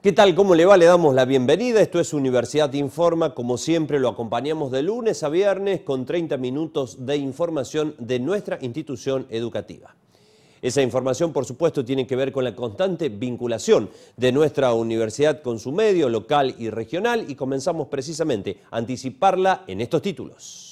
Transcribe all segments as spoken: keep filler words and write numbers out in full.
¿Qué tal? ¿Cómo le va? Le damos la bienvenida. Esto es Universidad Informa. Como siempre, lo acompañamos de lunes a viernes con treinta minutos de información de nuestra institución educativa. Esa información, por supuesto, tiene que ver con la constante vinculación de nuestra universidad con su medio local y regional, y comenzamos precisamente a anticiparla en estos títulos.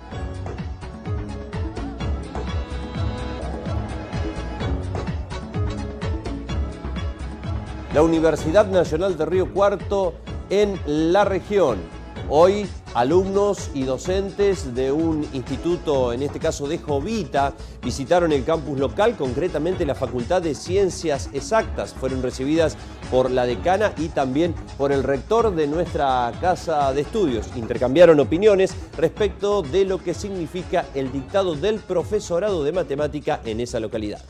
La Universidad Nacional de Río Cuarto en la región. Hoy, alumnos y docentes de un instituto, en este caso de Jovita, visitaron el campus local, concretamente la Facultad de Ciencias Exactas. Fueron recibidas por la decana y también por el rector de nuestra casa de estudios. Intercambiaron opiniones respecto de lo que significa el dictado del profesorado de matemática en esa localidad.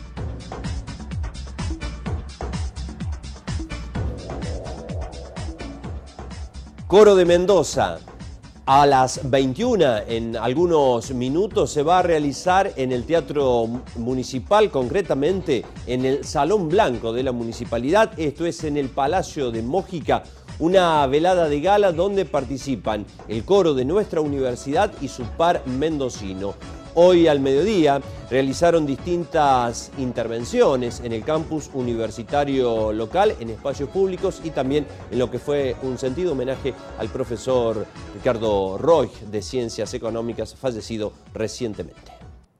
Coro de Mendoza, a las veintiuna, en algunos minutos, se va a realizar en el Teatro Municipal, concretamente en el Salón Blanco de la Municipalidad, esto es en el Palacio de Mójica, una velada de gala donde participan el coro de nuestra universidad y su par mendocino. Hoy al mediodía realizaron distintas intervenciones en el campus universitario local, en espacios públicos y también en lo que fue un sentido homenaje al profesor Ricardo Roig de Ciencias Económicas, fallecido recientemente.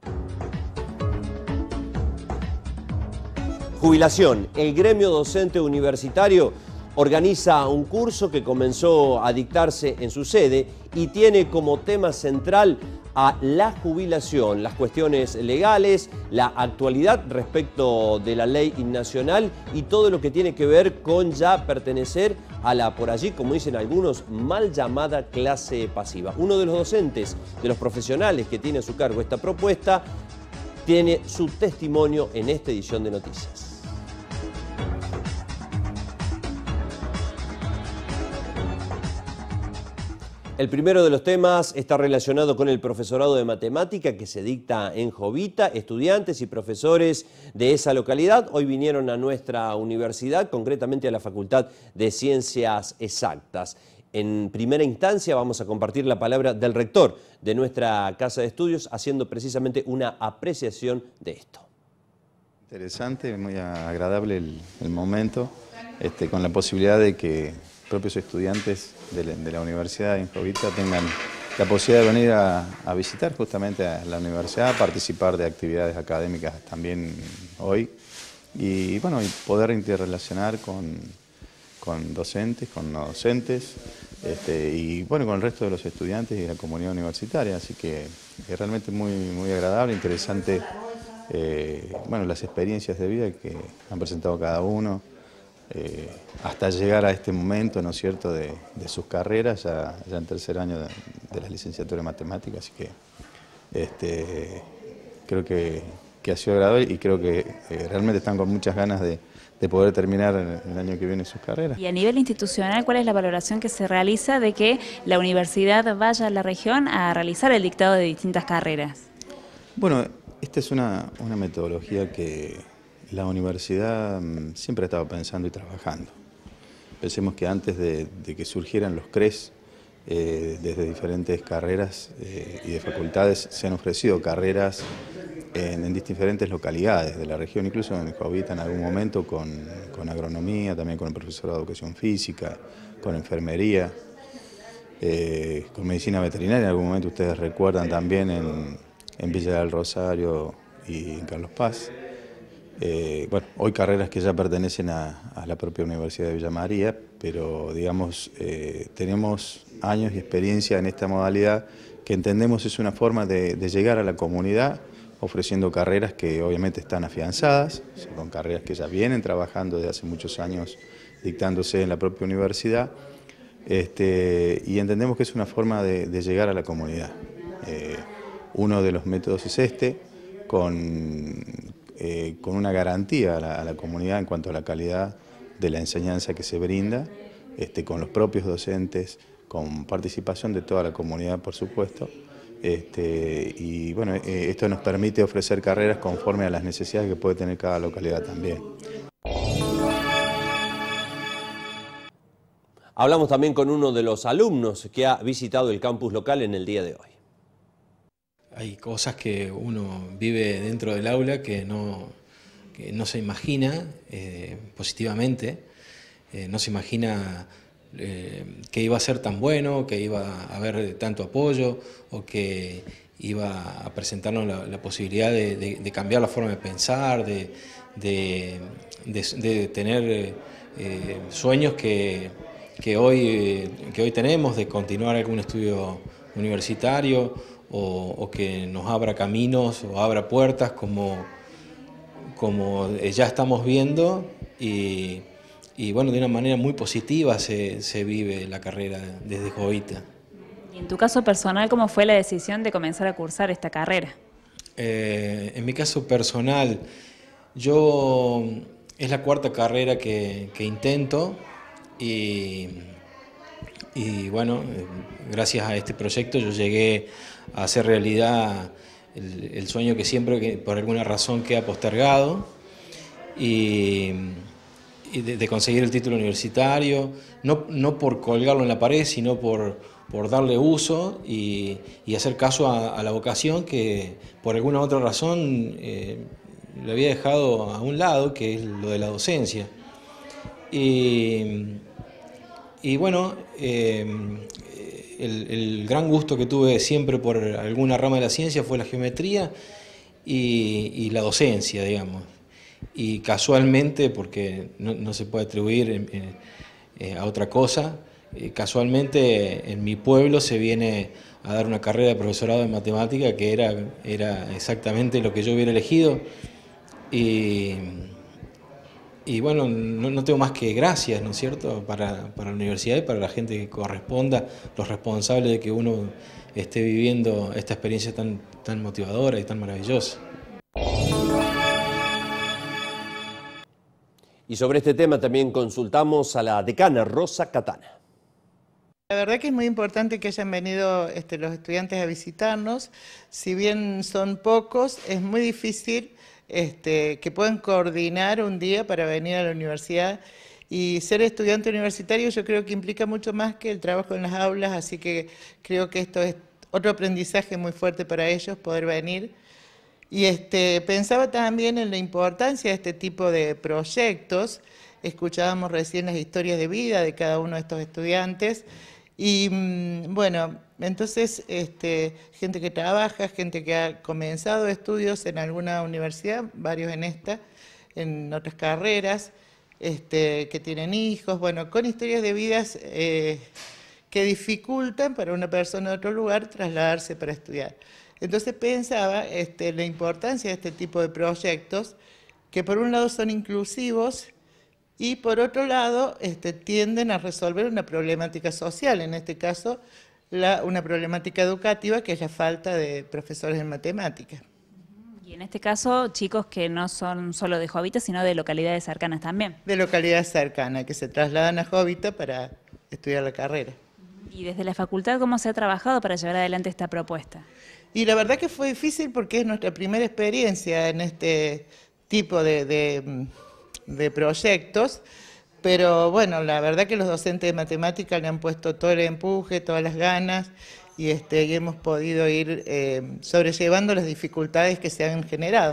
Jubilación. El gremio docente universitario organiza un curso que comenzó a dictarse en su sede y tiene como tema central a la jubilación, las cuestiones legales, la actualidad respecto de la ley nacional y todo lo que tiene que ver con ya pertenecer a la, por allí, como dicen algunos, mal llamada clase pasiva. Uno de los docentes, de los profesionales que tiene a su cargo esta propuesta, tiene su testimonio en esta edición de Noticias. El primero de los temas está relacionado con el profesorado de matemática que se dicta en Jovita. Estudiantes y profesores de esa localidad hoy vinieron a nuestra universidad, concretamente a la Facultad de Ciencias Exactas. En primera instancia vamos a compartir la palabra del rector de nuestra casa de estudios, haciendo precisamente una apreciación de esto. Interesante, muy agradable el, el momento, este, con la posibilidad de que propios estudiantes de la, de la universidad en Jovita tengan la posibilidad de venir a, a visitar justamente a la universidad, participar de actividades académicas también hoy y bueno, y poder interrelacionar con, con docentes, con no docentes este, y bueno, con el resto de los estudiantes y de la comunidad universitaria, así que es realmente muy, muy agradable, interesante eh, bueno, las experiencias de vida que han presentado cada uno. Eh, hasta llegar a este momento, ¿no es cierto?, de, de sus carreras, ya, ya en tercer año de, de la licenciatura en matemáticas, así que este, creo que, que ha sido agradable y creo que eh, realmente están con muchas ganas de, de poder terminar el, el año que viene sus carreras. Y a nivel institucional, ¿cuál es la valoración que se realiza de que la universidad vaya a la región a realizar el dictado de distintas carreras? Bueno, esta es una, una metodología que la universidad siempre ha estado pensando y trabajando. Pensemos que antes de, de que surgieran los C R E S, eh, desde diferentes carreras eh, y de facultades se han ofrecido carreras en, en diferentes localidades de la región, incluso en Jovita en algún momento con, con agronomía, también con el profesorado de educación física, con enfermería, eh, con medicina veterinaria, en algún momento ustedes recuerdan también en, en Villa del Rosario y en Carlos Paz. Eh, bueno, hoy carreras que ya pertenecen a, a la propia Universidad de Villa María, pero digamos, eh, tenemos años y experiencia en esta modalidad que entendemos es una forma de, de llegar a la comunidad ofreciendo carreras que obviamente están afianzadas, son carreras que ya vienen trabajando desde hace muchos años dictándose en la propia universidad, este, y entendemos que es una forma de, de llegar a la comunidad. Eh, uno de los métodos es este, con... Eh, con una garantía a la, a la comunidad en cuanto a la calidad de la enseñanza que se brinda, este, con los propios docentes, con participación de toda la comunidad, por supuesto. Este, y bueno, eh, esto nos permite ofrecer carreras conforme a las necesidades que puede tener cada localidad también. Hablamos también con uno de los alumnos que ha visitado el campus local en el día de hoy. Hay cosas que uno vive dentro del aula que no, que no se imagina eh, positivamente, eh, no se imagina eh, que iba a ser tan bueno, que iba a haber tanto apoyo o que iba a presentarnos la, la posibilidad de, de, de cambiar la forma de pensar, de, de, de, de tener eh, sueños que, que, hoy, que hoy tenemos, de continuar algún estudio universitario o, o que nos abra caminos o abra puertas como, como ya estamos viendo y, y bueno, de una manera muy positiva se, se vive la carrera desde Jovita. Y en tu caso personal, ¿cómo fue la decisión de comenzar a cursar esta carrera? Eh, en mi caso personal, yo es la cuarta carrera que, que intento y, y bueno, gracias a este proyecto yo llegué a hacer realidad el, el sueño que siempre, que por alguna razón, queda postergado y, y de, de conseguir el título universitario, no, no por colgarlo en la pared, sino por, por darle uso y, y hacer caso a, a la vocación que por alguna otra razón eh, lo había dejado a un lado, que es lo de la docencia. Y, y bueno, eh, el, el gran gusto que tuve siempre por alguna rama de la ciencia fue la geometría y, y la docencia, digamos. Y casualmente, porque no, no se puede atribuir en, en, eh, a otra cosa, eh, casualmente en mi pueblo se viene a dar una carrera de profesorado de matemática que era, era exactamente lo que yo hubiera elegido. Y, y bueno, no, no tengo más que gracias, ¿no es cierto?, para, para la universidad y para la gente que corresponda, los responsables de que uno esté viviendo esta experiencia tan, tan motivadora y tan maravillosa. Y sobre este tema también consultamos a la decana Rosa Catana. La verdad que es muy importante que hayan venido este, los estudiantes a visitarnos. Si bien son pocos, es muy difícil este, que puedan coordinar un día para venir a la universidad. Y ser estudiante universitario yo creo que implica mucho más que el trabajo en las aulas, así que creo que esto es otro aprendizaje muy fuerte para ellos, poder venir. Y este, pensaba también en la importancia de este tipo de proyectos. Escuchábamos recién las historias de vida de cada uno de estos estudiantes. Y bueno, entonces este, gente que trabaja, gente que ha comenzado estudios en alguna universidad, varios en esta, en otras carreras, este, que tienen hijos, bueno, con historias de vidas eh, que dificultan para una persona de otro lugar trasladarse para estudiar. Entonces pensaba este, la importancia de este tipo de proyectos, que por un lado son inclusivos y por otro lado este, tienden a resolver una problemática social, en este caso la, una problemática educativa que es la falta de profesores en matemáticas. Y en este caso chicos que no son solo de Jovita, sino de localidades cercanas también. De localidades cercanas, que se trasladan a Jovita para estudiar la carrera. Y desde la facultad, ¿cómo se ha trabajado para llevar adelante esta propuesta? Y la verdad que fue difícil porque es nuestra primera experiencia en este tipo de, de, de proyectos, pero bueno, la verdad que los docentes de matemática le han puesto todo el empuje, todas las ganas, y, este, y hemos podido ir eh, sobrellevando las dificultades que se han generado.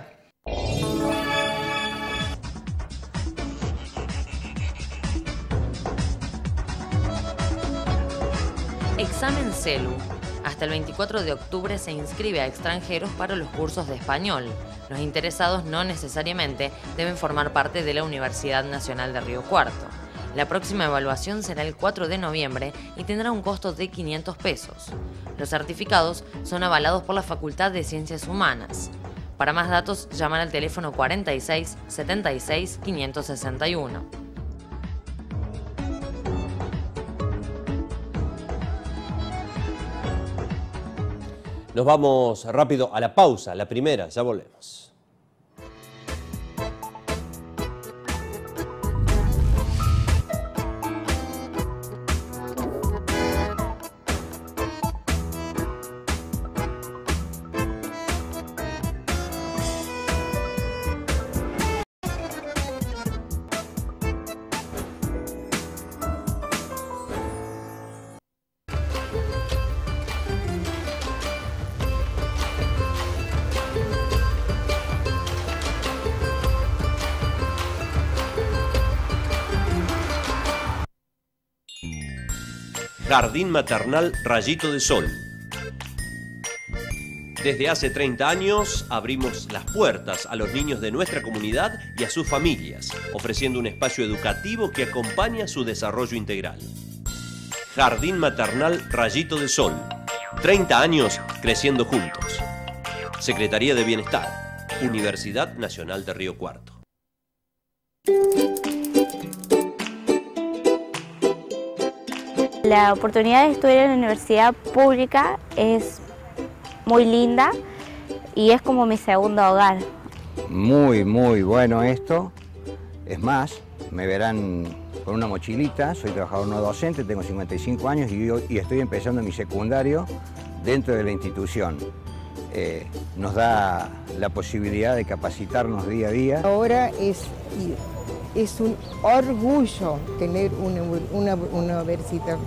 Examen CELU. Hasta el veinticuatro de octubre se inscribe a extranjeros para los cursos de español. Los interesados no necesariamente deben formar parte de la Universidad Nacional de Río Cuarto. La próxima evaluación será el cuatro de noviembre y tendrá un costo de quinientos pesos. Los certificados son avalados por la Facultad de Ciencias Humanas. Para más datos, llamar al teléfono cuarenta y seis, setenta y seis, quinientos sesenta y uno. Nos vamos rápido a la pausa, la primera, ya volvemos. Jardín Maternal Rayito de Sol. Desde hace treinta años abrimos las puertas a los niños de nuestra comunidad y a sus familias, ofreciendo un espacio educativo que acompaña su desarrollo integral. Jardín Maternal Rayito de Sol. treinta años creciendo juntos. Secretaría de Bienestar, Universidad Nacional de Río Cuarto. La oportunidad de estudiar en la universidad pública es muy linda y es como mi segundo hogar. Muy, muy bueno esto. Es más, me verán con una mochilita, soy trabajador no docente, tengo cincuenta y cinco años y, y estoy empezando mi secundario dentro de la institución. Eh, nos da la posibilidad de capacitarnos día a día. Ahora es, es un orgullo tener una, una, una universidad.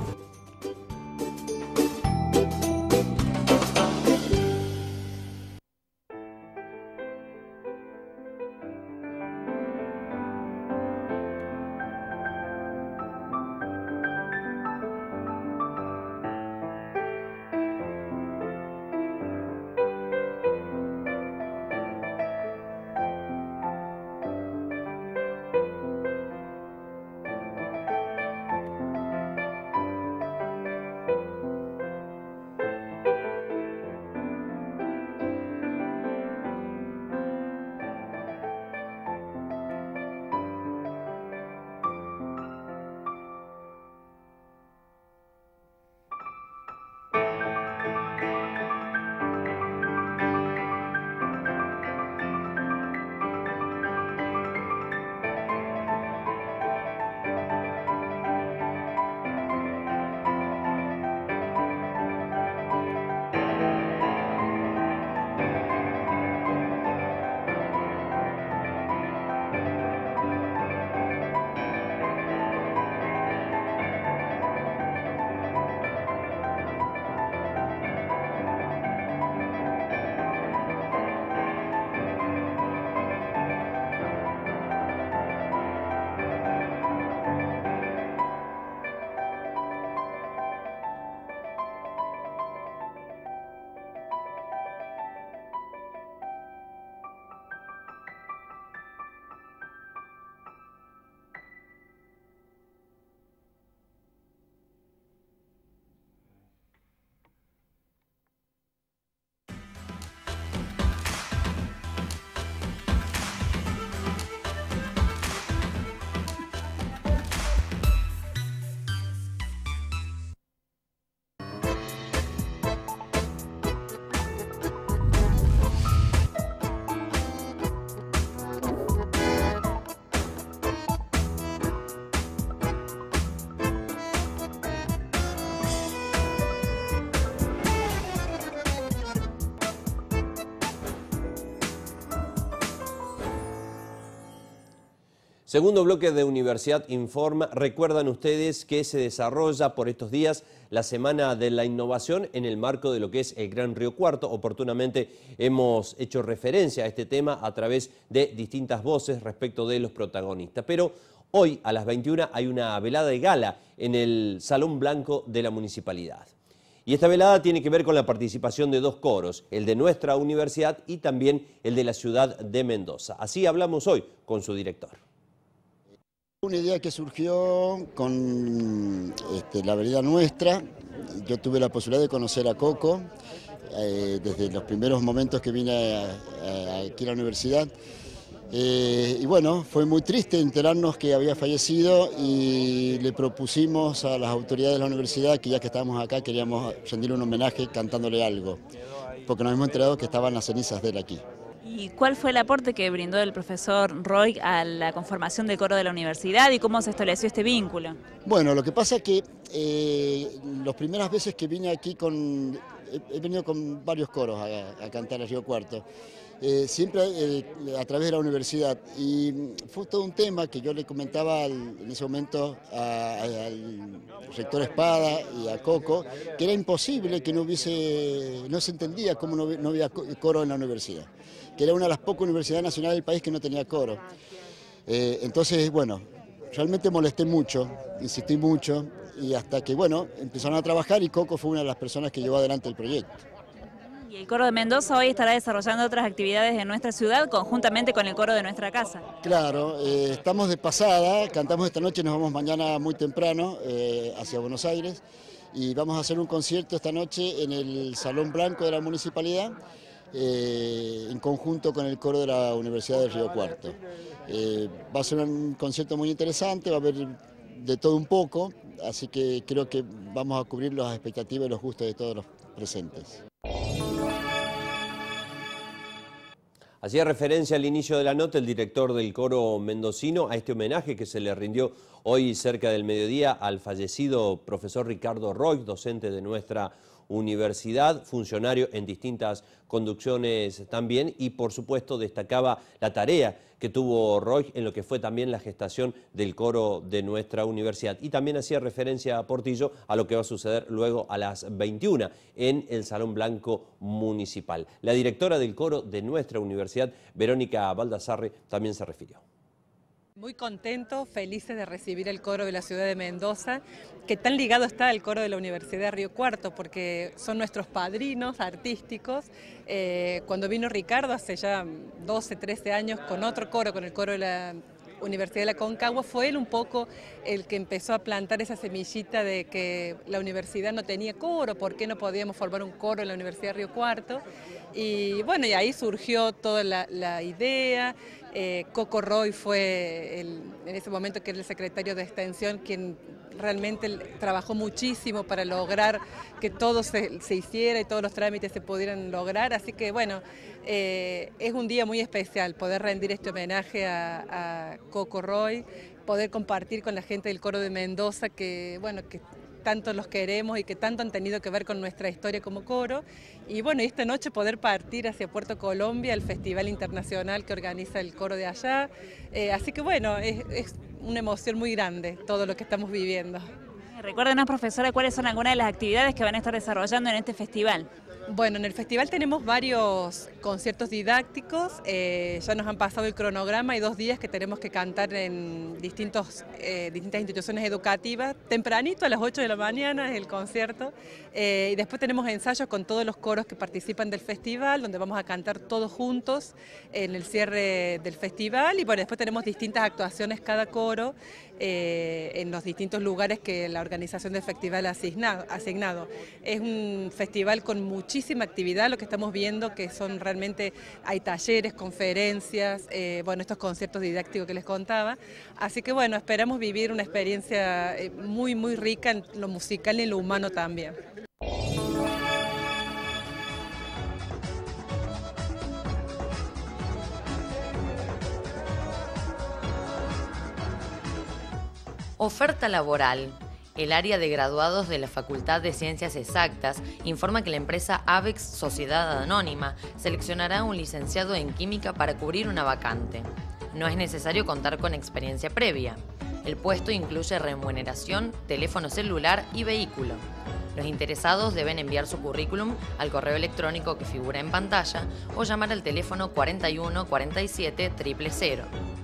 Segundo bloque de Universidad Informa. Recuerdan ustedes que se desarrolla por estos días la Semana de la Innovación en el marco de lo que es el Gran Río Cuarto. Oportunamente hemos hecho referencia a este tema a través de distintas voces respecto de los protagonistas. Pero hoy a las veintiuna hay una velada de gala en el Salón Blanco de la Municipalidad. Y esta velada tiene que ver con la participación de dos coros, el de nuestra universidad y también el de la ciudad de Mendoza. Así hablamos hoy con su director. Una idea que surgió con este, la vereda nuestra. Yo tuve la posibilidad de conocer a Coco eh, desde los primeros momentos que vine a, a, aquí a la universidad. Eh, y bueno, fue muy triste enterarnos que había fallecido y le propusimos a las autoridades de la universidad que ya que estábamos acá queríamos rendirle un homenaje cantándole algo, porque nos hemos enterado que estaban las cenizas de él aquí. ¿Y cuál fue el aporte que brindó el profesor Roy a la conformación del coro de la universidad y cómo se estableció este vínculo? Bueno, lo que pasa es que eh, las primeras veces que vine aquí con... He, he venido con varios coros a, a cantar a Río Cuarto, eh, siempre eh, a través de la universidad, y fue todo un tema que yo le comentaba al, en ese momento a, a, al rector Espada y a Coco, que era imposible que no hubiese, no se entendía cómo no, no había coro en la universidad, que era una de las pocas universidades nacionales del país que no tenía coro. Eh, entonces, bueno, realmente molesté mucho, insistí mucho, y hasta que, bueno, empezaron a trabajar y Coco fue una de las personas que llevó adelante el proyecto. Y el Coro de Mendoza hoy estará desarrollando otras actividades en nuestra ciudad conjuntamente con el coro de nuestra casa. Claro, eh, estamos de pasada, cantamos esta noche, nos vamos mañana muy temprano eh, hacia Buenos Aires y vamos a hacer un concierto esta noche en el Salón Blanco de la Municipalidad eh, en conjunto con el coro de la Universidad del Río Cuarto. Eh, va a ser un concierto muy interesante, va a haber de todo un poco, así que creo que vamos a cubrir las expectativas y los gustos de todos los presentes. Hacía referencia al inicio de la nota el director del coro mendocino a este homenaje que se le rindió hoy cerca del mediodía al fallecido profesor Ricardo Roy, docente de nuestra universidad, funcionario en distintas conducciones también, y por supuesto destacaba la tarea que tuvo Roy en lo que fue también la gestación del coro de nuestra universidad. Y también hacía referencia a Portillo a lo que va a suceder luego a las veintiuna en el Salón Blanco Municipal. La directora del coro de nuestra universidad, Verónica Baldassarre, también se refirió. Muy contentos, felices de recibir el coro de la ciudad de Mendoza, que tan ligado está al coro de la Universidad de Río Cuarto, porque son nuestros padrinos artísticos. Eh, cuando vino Ricardo hace ya doce, trece años con otro coro, con el coro de la Universidad de la Concagua, fue él un poco el que empezó a plantar esa semillita de que la universidad no tenía coro, por qué no podíamos formar un coro en la Universidad de Río Cuarto. Y bueno, y ahí surgió toda la, la idea. Eh, Coco Roy fue el, en ese momento que era el secretario de Extensión quien realmente trabajó muchísimo para lograr que todo se, se hiciera y todos los trámites se pudieran lograr, así que bueno, eh, es un día muy especial poder rendir este homenaje a, a Coco Roy, poder compartir con la gente del coro de Mendoza que, bueno, que tanto los queremos y que tanto han tenido que ver con nuestra historia como coro. Y bueno, esta noche poder partir hacia Puerto Colombia, el festival internacional que organiza el coro de allá. Eh, así que bueno, es, es una emoción muy grande todo lo que estamos viviendo. Recuérdenos, profesora, cuáles son algunas de las actividades que van a estar desarrollando en este festival. Bueno, en el festival tenemos varios conciertos didácticos, eh, ya nos han pasado el cronograma, hay dos días que tenemos que cantar en distintos, eh, distintas instituciones educativas, tempranito a las ocho de la mañana es el concierto, eh, y después tenemos ensayos con todos los coros que participan del festival, donde vamos a cantar todos juntos en el cierre del festival, y bueno, después tenemos distintas actuaciones cada coro eh, en los distintos lugares que la organización del festival ha asignado. asignado. Es un festival con muchísimas muchísima actividad, lo que estamos viendo que son realmente, hay talleres, conferencias, eh, bueno, estos conciertos didácticos que les contaba, así que bueno, esperamos vivir una experiencia eh, muy muy rica en lo musical y en lo humano también. Oferta laboral. El área de graduados de la Facultad de Ciencias Exactas informa que la empresa Avex Sociedad Anónima seleccionará un licenciado en química para cubrir una vacante. No es necesario contar con experiencia previa. El puesto incluye remuneración, teléfono celular y vehículo. Los interesados deben enviar su currículum al correo electrónico que figura en pantalla o llamar al teléfono cuarenta y uno cuarenta y siete cero cero cero.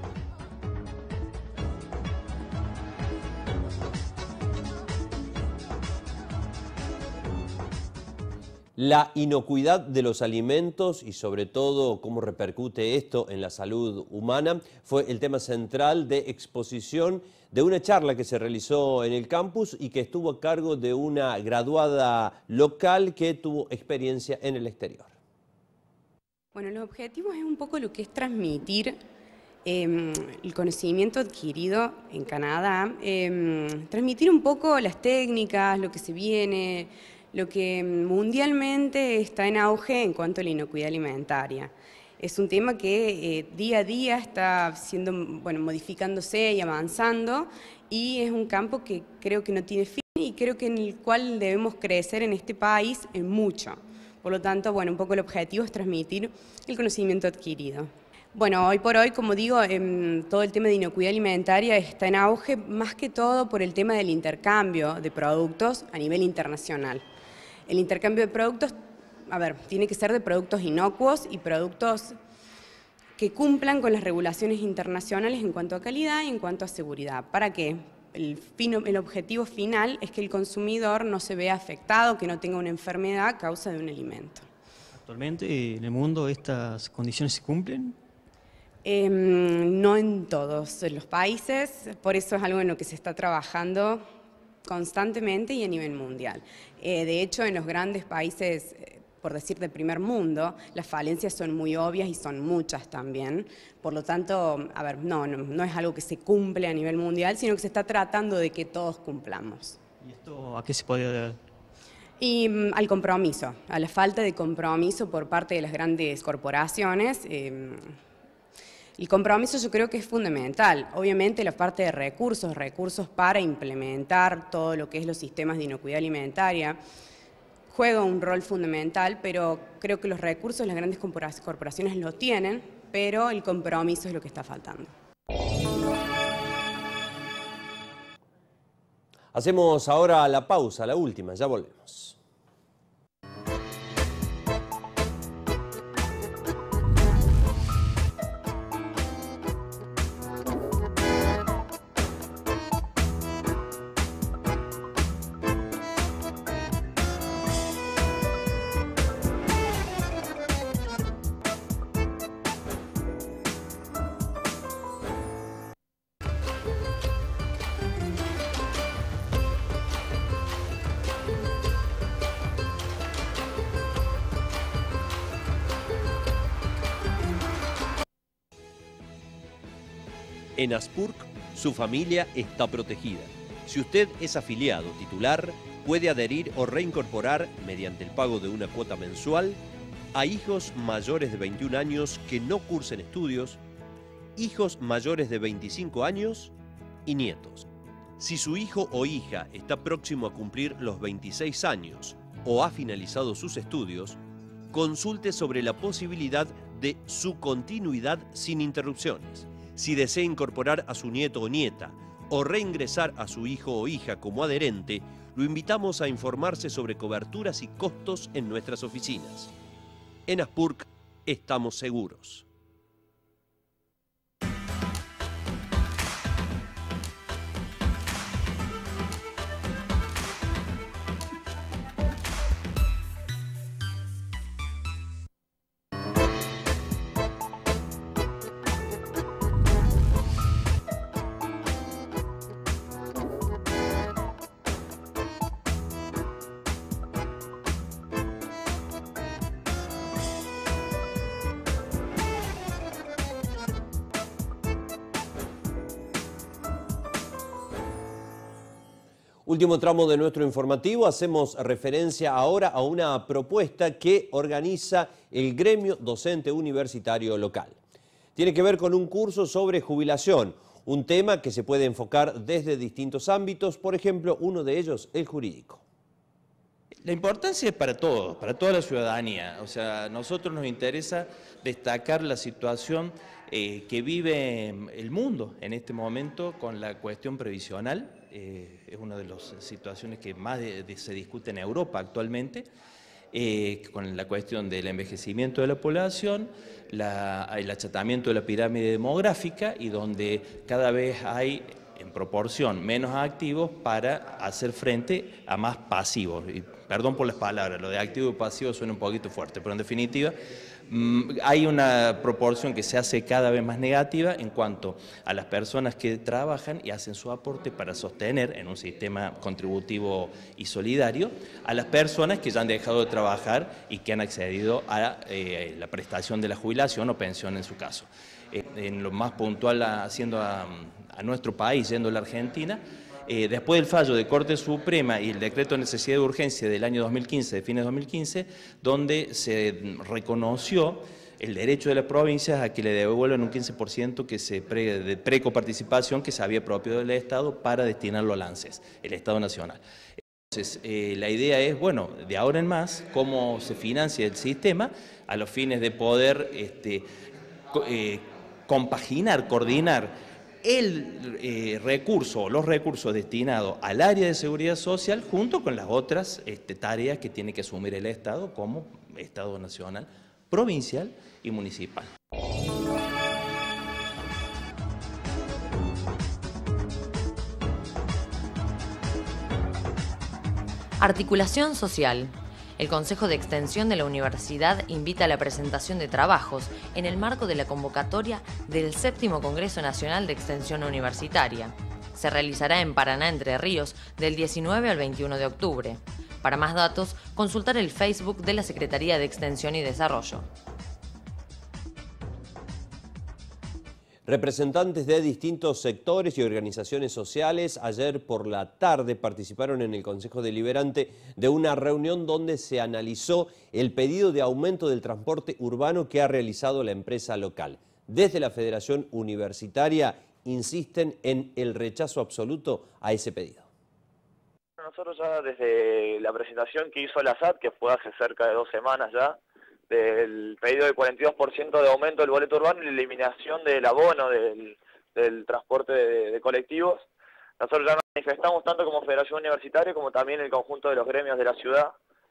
La inocuidad de los alimentos y sobre todo cómo repercute esto en la salud humana fue el tema central de exposición de una charla que se realizó en el campus y que estuvo a cargo de una graduada local que tuvo experiencia en el exterior. Bueno, los objetivos es un poco lo que es transmitir eh, el conocimiento adquirido en Canadá, eh, transmitir un poco las técnicas, lo que se viene, lo que mundialmente está en auge en cuanto a la inocuidad alimentaria. Es un tema que eh, día a día está siendo, bueno, modificándose y avanzando, y es un campo que creo que no tiene fin y creo que en el cual debemos crecer en este país en mucho. Por lo tanto, bueno, un poco el objetivo es transmitir el conocimiento adquirido. Bueno, hoy por hoy, como digo, eh, todo el tema de inocuidad alimentaria está en auge, más que todo por el tema del intercambio de productos a nivel internacional. El intercambio de productos, a ver, tiene que ser de productos inocuos y productos que cumplan con las regulaciones internacionales en cuanto a calidad y en cuanto a seguridad. ¿Para qué? el, fin, el objetivo final es que el consumidor no se vea afectado, que no tenga una enfermedad a causa de un alimento. ¿Actualmente en el mundo estas condiciones se cumplen? Eh, no en todos los países, por eso es algo en lo que se está trabajando constantemente y a nivel mundial. Eh, de hecho, en los grandes países, por decir de primer mundo, las falencias son muy obvias y son muchas también. Por lo tanto, a ver, no, no, no es algo que se cumple a nivel mundial, sino que se está tratando de que todos cumplamos. ¿Y esto a qué se puede deber? Y um, al compromiso, a la falta de compromiso por parte de las grandes corporaciones. Eh, el compromiso yo creo que es fundamental. Obviamente la parte de recursos, recursos para implementar todo lo que es los sistemas de inocuidad alimentaria, juega un rol fundamental, pero creo que los recursos las grandes corporaciones lo tienen, pero el compromiso es lo que está faltando. Hacemos ahora la pausa, la última, ya volvemos. En Aspurc, su familia está protegida. Si usted es afiliado titular, puede adherir o reincorporar, mediante el pago de una cuota mensual, a hijos mayores de veintiún años que no cursen estudios, hijos mayores de veinticinco años y nietos. Si su hijo o hija está próximo a cumplir los veintiséis años o ha finalizado sus estudios, consulte sobre la posibilidad de su continuidad sin interrupciones. Si desea incorporar a su nieto o nieta o reingresar a su hijo o hija como adherente, lo invitamos a informarse sobre coberturas y costos en nuestras oficinas. En Aspurc estamos seguros. Último tramo de nuestro informativo, hacemos referencia ahora a una propuesta que organiza el gremio docente universitario local. Tiene que ver con un curso sobre jubilación, un tema que se puede enfocar desde distintos ámbitos, por ejemplo, uno de ellos, el jurídico. La importancia es para todos, para toda la ciudadanía. O sea, a nosotros nos interesa destacar la situación eh, que vive el mundo en este momento con la cuestión previsional. Eh, es una de las situaciones que más de, de, se discute en Europa actualmente, eh, con la cuestión del envejecimiento de la población, la, el achatamiento de la pirámide demográfica y donde cada vez hay en proporción menos activos para hacer frente a más pasivos. Y perdón por las palabras, lo de activo y pasivo suena un poquito fuerte, pero en definitiva hay una proporción que se hace cada vez más negativa en cuanto a las personas que trabajan y hacen su aporte para sostener en un sistema contributivo y solidario a las personas que ya han dejado de trabajar y que han accedido a eh, la prestación de la jubilación o pensión en su caso. Eh, en lo más puntual, haciendo a, a nuestro país, yendo a la Argentina, Eh, después del fallo de Corte Suprema y el decreto de necesidad de urgencia del año dos mil quince, de fines de dos mil quince, donde se reconoció el derecho de las provincias a que le devuelvan un quince por ciento que se pre, de precoparticipación que se había apropiado del Estado para destinarlo al ANSES, el Estado Nacional. Entonces, eh, la idea es, bueno, de ahora en más, cómo se financia el sistema a los fines de poder este, eh, compaginar, coordinar el eh, recurso o los recursos destinados al área de seguridad social junto con las otras este, tareas que tiene que asumir el Estado como Estado nacional, provincial y municipal. Articulación social. El Consejo de Extensión de la Universidad invita a la presentación de trabajos en el marco de la convocatoria del séptimo Congreso Nacional de Extensión Universitaria. Se realizará en Paraná, Entre Ríos, del diecinueve al veintiuno de octubre. Para más datos, consultar el Facebook de la Secretaría de Extensión y Desarrollo. Representantes de distintos sectores y organizaciones sociales ayer por la tarde participaron en el Consejo Deliberante de una reunión donde se analizó el pedido de aumento del transporte urbano que ha realizado la empresa local. Desde la Federación Universitaria insisten en el rechazo absoluto a ese pedido. Nosotros ya desde la presentación que hizo la S A T, que fue hace cerca de dos semanas ya, del pedido del cuarenta y dos por ciento de aumento del boleto urbano y la eliminación del abono del, del transporte de, de colectivos. Nosotros ya nos manifestamos tanto como Federación Universitaria como también el conjunto de los gremios de la ciudad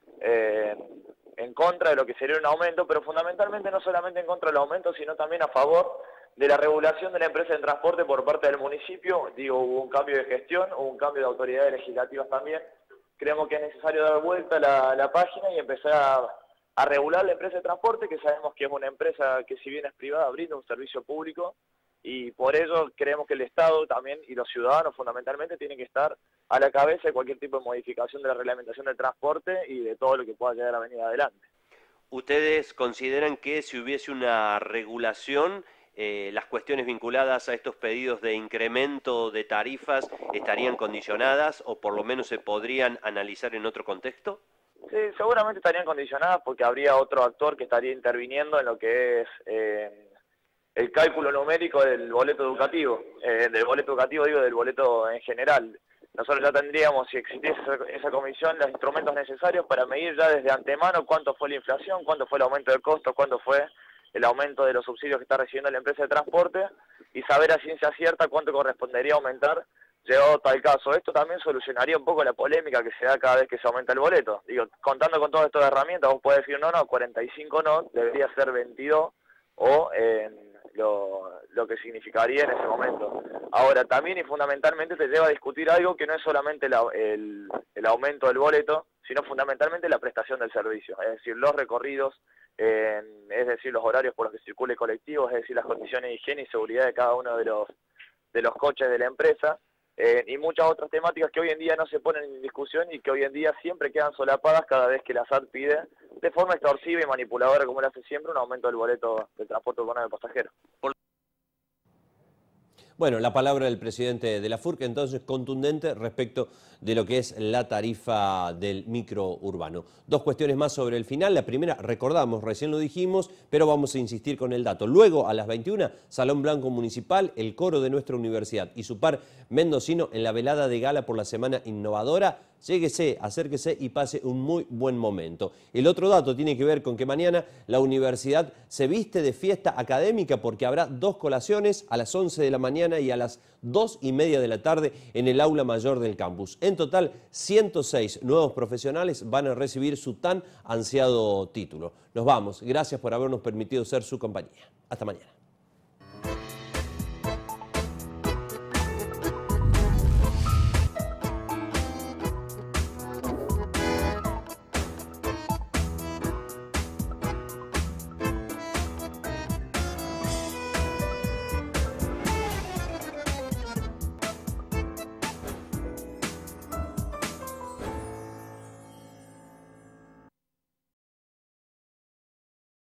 eh, en contra de lo que sería un aumento, pero fundamentalmente no solamente en contra del aumento, sino también a favor de la regulación de la empresa de transporte por parte del municipio. Digo, hubo un cambio de gestión, hubo un cambio de autoridades legislativas también. Creemos que es necesario dar vuelta a la, la página y empezar a a regular la empresa de transporte, que sabemos que es una empresa que si bien es privada brinda un servicio público, y por ello creemos que el Estado también y los ciudadanos fundamentalmente tienen que estar a la cabeza de cualquier tipo de modificación de la reglamentación del transporte y de todo lo que pueda llegar a venir adelante. ¿Ustedes consideran que si hubiese una regulación, eh, las cuestiones vinculadas a estos pedidos de incremento de tarifas estarían condicionadas o por lo menos se podrían analizar en otro contexto? Sí, seguramente estarían condicionadas porque habría otro actor que estaría interviniendo en lo que es eh, el cálculo numérico del boleto educativo, eh, del boleto educativo digo, del boleto en general. Nosotros ya tendríamos, si existiese esa, esa comisión, los instrumentos necesarios para medir ya desde antemano cuánto fue la inflación, cuánto fue el aumento del costo, cuánto fue el aumento de los subsidios que está recibiendo la empresa de transporte y saber a ciencia cierta cuánto correspondería aumentar llegado tal caso. Esto también solucionaría un poco la polémica que se da cada vez que se aumenta el boleto. Digo, contando con todas estas herramientas, vos podés decir, no, no, cuarenta y cinco no, debería ser veintidós, o eh, lo, lo que significaría en ese momento. Ahora, también y fundamentalmente te lleva a discutir algo que no es solamente la, el, el aumento del boleto, sino fundamentalmente la prestación del servicio, es decir, los recorridos, eh, es decir, los horarios por los que circule el colectivo, es decir, las condiciones de higiene y seguridad de cada uno de los, de los coches de la empresa, Eh, y muchas otras temáticas que hoy en día no se ponen en discusión y que hoy en día siempre quedan solapadas cada vez que la S A T pide de forma extorsiva y manipuladora, como lo hace siempre, un aumento del boleto del transporte urbano de pasajeros. Bueno, la palabra del presidente de la F U R C entonces contundente respecto de lo que es la tarifa del microurbano. Dos cuestiones más sobre el final. La primera, recordamos, recién lo dijimos, pero vamos a insistir con el dato. Luego, a las veintiuna, Salón Blanco Municipal, el coro de nuestra universidad y su par mendocino en la velada de gala por la Semana Innovadora. Lléguese, acérquese y pase un muy buen momento. El otro dato tiene que ver con que mañana la universidad se viste de fiesta académica porque habrá dos colaciones a las once de la mañana y a las dos y media de la tarde en el aula mayor del campus. En total, ciento seis nuevos profesionales van a recibir su tan ansiado título. Nos vamos. Gracias por habernos permitido ser su compañía. Hasta mañana.